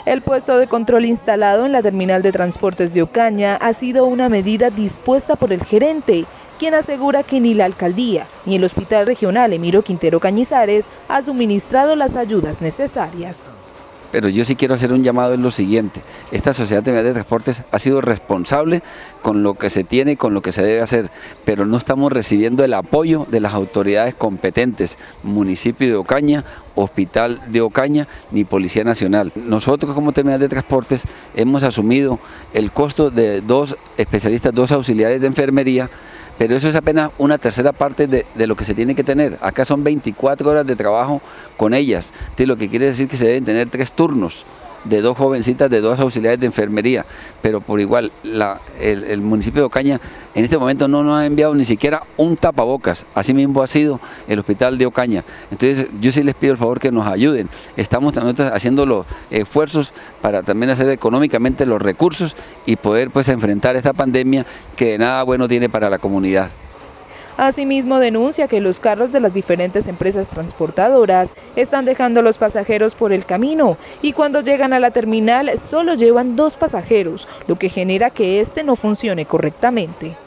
El puesto de control instalado en la terminal de transportes de Ocaña ha sido una medida dispuesta por el gerente, quien asegura que ni la alcaldía ni el Hospital Regional Emiro Quintero Cañizares ha suministrado las ayudas necesarias. Pero yo sí quiero hacer un llamado en lo siguiente: esta Sociedad Terminal de Transportes ha sido responsable con lo que se tiene y con lo que se debe hacer, pero no estamos recibiendo el apoyo de las autoridades competentes, municipio de Ocaña, Hospital de Ocaña, ni Policía Nacional. Nosotros como Terminal de Transportes hemos asumido el costo de 2 especialistas, 2 auxiliares de enfermería, pero eso es apenas una tercera parte de lo que se tiene que tener. Acá son 24 horas de trabajo con ellas, entonces lo que quiere decir que se deben tener 3 turnos de 2 jovencitas, de 2 auxiliares de enfermería, pero por igual el municipio de Ocaña en este momento no nos ha enviado ni siquiera un tapabocas. Así mismo ha sido el Hospital de Ocaña. Entonces yo sí les pido el favor que nos ayuden. Estamos nosotros haciendo los esfuerzos para también hacer económicamente los recursos y poder pues enfrentar esta pandemia que de nada bueno tiene para la comunidad. Asimismo, denuncia que los carros de las diferentes empresas transportadoras están dejando a los pasajeros por el camino y cuando llegan a la terminal solo llevan 2 pasajeros, lo que genera que este no funcione correctamente.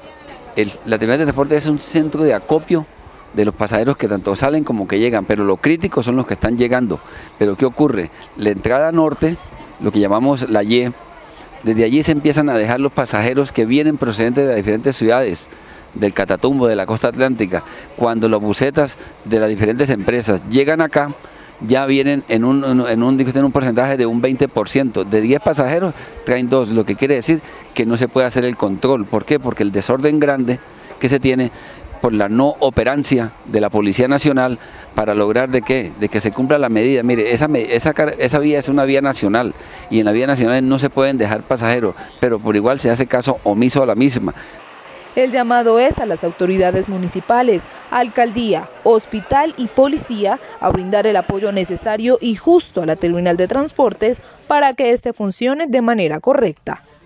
La terminal de transporte es un centro de acopio de los pasajeros que tanto salen como que llegan, pero lo crítico son los que están llegando. Pero ¿qué ocurre? La entrada norte, lo que llamamos la Y, desde allí se empiezan a dejar los pasajeros que vienen procedentes de las diferentes ciudades, del Catatumbo, de la costa atlántica. Cuando las busetas de las diferentes empresas llegan acá, ya vienen en un porcentaje de un 20%, de 10 pasajeros traen 2, lo que quiere decir que no se puede hacer el control. ¿Por qué? Porque el desorden grande que se tiene por la no operancia de la Policía Nacional para lograr de que se cumpla la medida. Mire, esa vía es una vía nacional y en la vía nacional no se pueden dejar pasajeros, pero por igual se hace caso omiso a la misma. El llamado es a las autoridades municipales, alcaldía, hospital y policía a brindar el apoyo necesario y justo a la terminal de transportes para que éste funcione de manera correcta.